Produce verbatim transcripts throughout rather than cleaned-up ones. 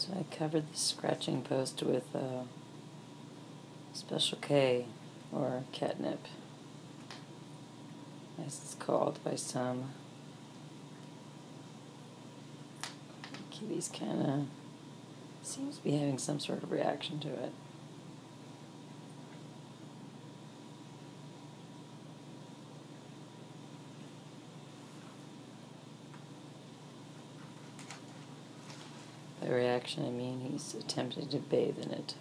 So I covered the scratching post with uh, Special K, or catnip, as it's called by some. Kibby's kind of seems to be having some sort of reaction to it. By reaction, I mean he's attempting to bathe in it.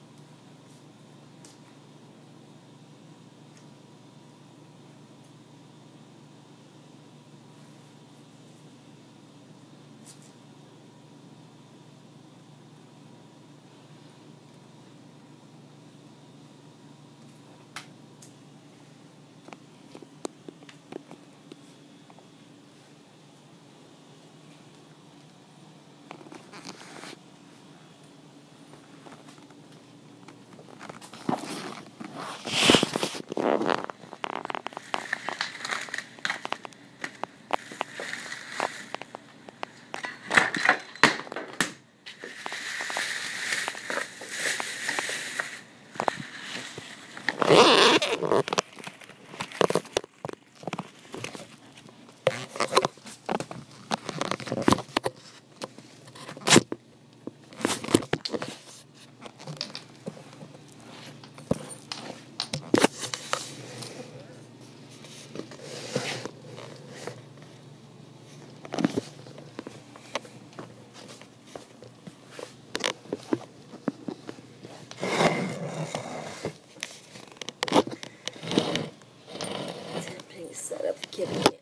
Set up the kitty cam.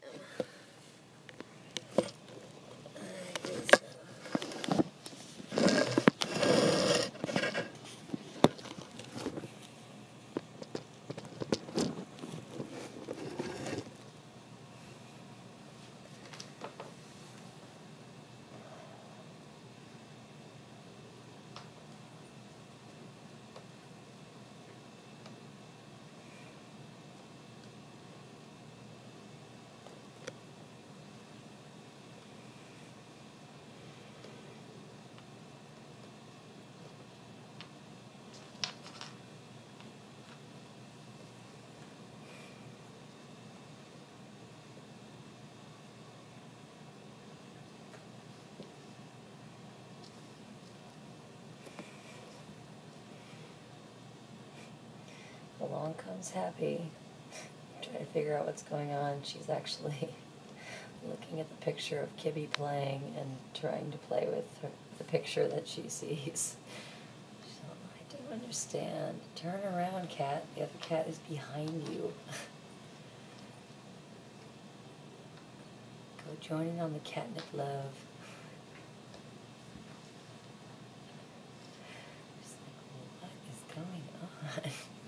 Along comes Happy, trying to figure out what's going on. She's actually looking at the picture of Kibby playing and trying to play with her, the picture that she sees. She's like, I don't understand. Turn around, cat. The other cat is behind you. Go join in on the catnip love. She's like, what is going on?